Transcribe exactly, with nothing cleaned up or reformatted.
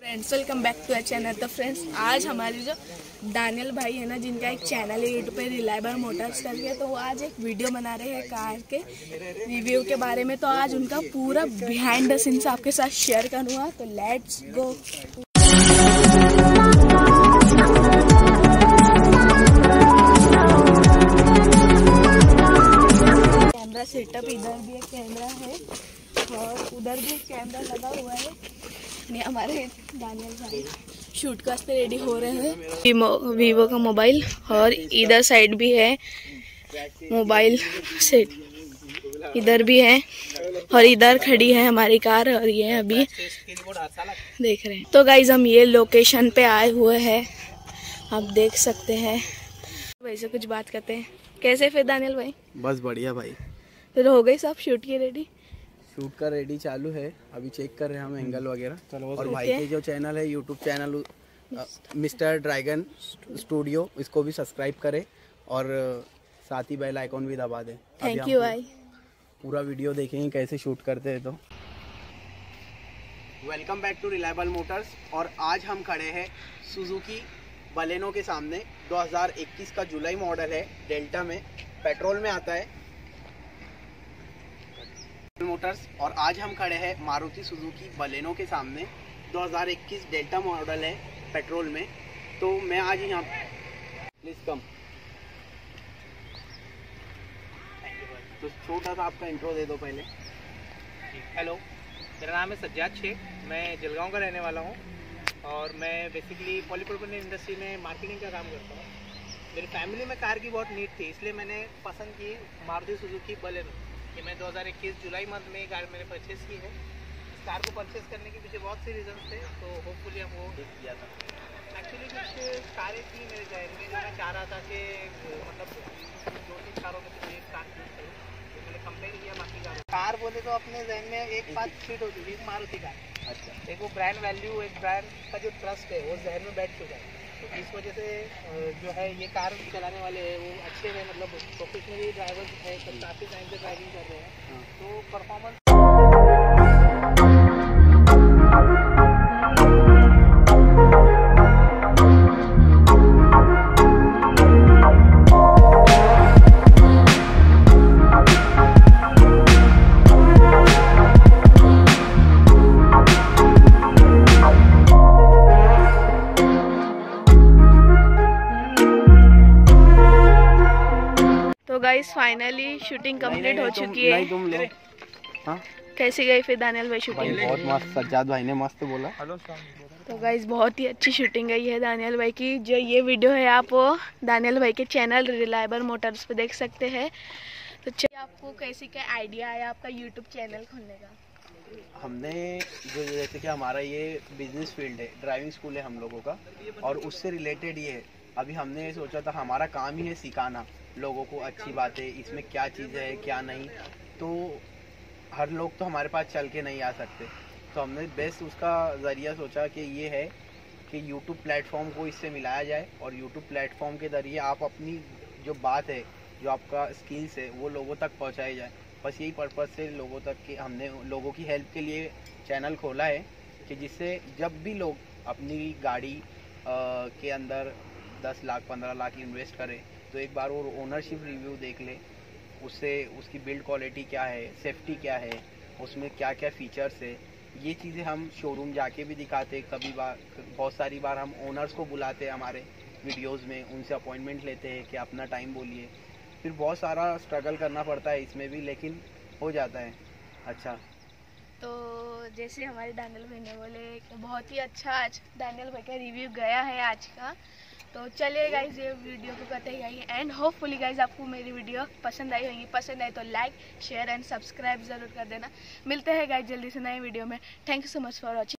Friends welcome back to a channel. तो friends आज हमारे जो दानियल भाई है ना, जिनका एक चैनल है यूट्यूब पे रिलायबल मोटर्स करके, तो वो आज एक वीडियो बना रहे हैं कार के रिव्यू के बारे में। तो आज उनका पूरा बिहाइंड द सीन्स आपके साथ शेयर करूँगा, तो लेट्स गो। कैमरा सेटअप इधर भी एक कैमरा है और उधर भी एक कैमरा लगा हुआ है। नहीं, हमारे दानियल भाई शूट के वास्ते रेडी हो रहे हैं। वीवो का मोबाइल और इधर साइड भी है मोबाइल सेट, इधर भी है और इधर खड़ी है हमारी कार और ये अभी देख रहे हैं। तो गाइज हम ये लोकेशन पे आए हुए हैं, आप देख सकते हैं। भाई से कुछ बात करते हैं। कैसे फिर दानियल भाई? बस बढ़िया भाई। फिर हो गई सब शूट की रेडी? शूट का रेडी चालू है, अभी चेक कर रहे हैं हम एंगल वगैरह। और भाई के जो चैनल है YouTube channel mister dragon studio, इसको भी सब्सक्राइब करें और साथ ही बेल आइकॉन भी दबा दें। थैंक यू भाई। पूरा वीडियो देखेंगे कैसे शूट करते हैं। तो welcome back to reliable motors. और आज हम खड़े हैं सुजुकी बलेनो के सामने। दो हज़ार इक्कीस का जुलाई मॉडल है, डेल्टा में, पेट्रोल में आता है मोटर्स। और आज हम खड़े हैं मारुति सुजुकी बलेनो के सामने। दो हज़ार इक्कीस डेल्टा मॉडल है, पेट्रोल में। तो मैं आज यहाँ प्लीज कम। तो छोटा सा आपका इंट्रो दे दो पहले। हेलो, मेरा नाम है सज्जाद शेख, मैं जलगांव का रहने वाला हूँ और मैं बेसिकली पॉलीप्रोपिलीन इंडस्ट्री में मार्केटिंग का काम करता हूँ। मेरी फैमिली में कार की बहुत नीड थी, इसलिए मैंने पसंद की मारुति सुजुकी बलेनो। कि मैं दो हज़ार इक्कीस जुलाई मंथ में कार मैंने परचेज़ की है। इस कार को परचेज़ करने के पीछे बहुत से रीजन थे, तो होपफुली हम वो किया था। एक्चुअली कुछ कारें थी मेरे जहन में जो मैं चाह रहा था कि मतलब दो तीन कारों में से एक कार चूज करूँ, तो मैंने कंपेयर किया बाकी कारों। कार बोले तो अपने जहन में एक बात फिट होती थी, मारुति कार। अच्छा, एक वो ब्रांड वैल्यू, एक ब्रांड का जो ट्रस्ट है वो जहन में बैठ चुका है। तो इस वजह से जो है ये कार चलाने वाले हैं वो अच्छे हैं, मतलब प्रोफेशनली ड्राइवर है, तो काफ़ी टाइम से ड्राइविंग कर रहे हैं, तो परफॉर्मेंस। तो गाइस फाइनली शूटिंग कंप्लीट हो चुकी है। नहीं, तुम लो। हाँ? कैसी गई फिर दानियल भाई शूटिंग? बहुत मस्त, सज्जाद भाई ने मस्त बोला। तो गाइस बहुत ही अच्छी शूटिंग गई है दानियल भाई की। जो ये वीडियो है आप दानियल भाई के चैनल रिलायबल मोटर्स पे देख सकते हैं। तो चलिए, आपको कैसे क्या आइडिया आया आपका यूट्यूब चैनल खोलने का? हमने जो जैसे कि हमारा ये बिजनेस फील्ड है, ड्राइविंग स्कूल है हम लोगों का, और उससे रिलेटेड ये है। अभी हमने ये सोचा था हमारा काम ही है सिखाना लोगों को अच्छी बातें, इसमें क्या चीज़ें है क्या नहीं। तो हर लोग तो हमारे पास चल के नहीं आ सकते, तो हमने बेस्ट उसका ज़रिया सोचा कि ये है कि यूट्यूब प्लेटफॉर्म को इससे मिलाया जाए और यूट्यूब प्लेटफॉर्म के ज़रिए आप अपनी जो बात है, जो आपका स्किल्स है, वो लोगों तक पहुंचाई जाए। बस यही पर्पज़ से लोगों तक के हमने लोगों की हेल्प के लिए चैनल खोला है, कि जिससे जब भी लोग अपनी गाड़ी आ, के अंदर दस लाख पंद्रह लाख इन्वेस्ट करें, तो एक बार वो ओनरशिप रिव्यू देख ले, उससे उसकी बिल्ड क्वालिटी क्या है, सेफ्टी क्या है, उसमें क्या क्या फ़ीचर्स है, ये चीज़ें हम शोरूम जाके भी दिखाते। कभी बार बहुत सारी बार हम ओनर्स को बुलाते हैं हमारे वीडियोस में, उनसे अपॉइंटमेंट लेते हैं कि अपना टाइम बोलिए। फिर बहुत सारा स्ट्रगल करना पड़ता है इसमें भी, लेकिन हो जाता है। अच्छा, तो जैसे हमारे दानियल भाई ने बोले कि बहुत ही अच्छा आज दानियल भाई का रिव्यू गया है आज का। तो चलिए गाइज, ये वीडियो को करते ही आइए एंड होपफुली गाइज आपको मेरी वीडियो पसंद आई होगी। पसंद आई तो लाइक शेयर एंड सब्सक्राइब ज़रूर कर देना। मिलते हैं गाइज जल्दी से नए वीडियो में। Thank you so much for watching.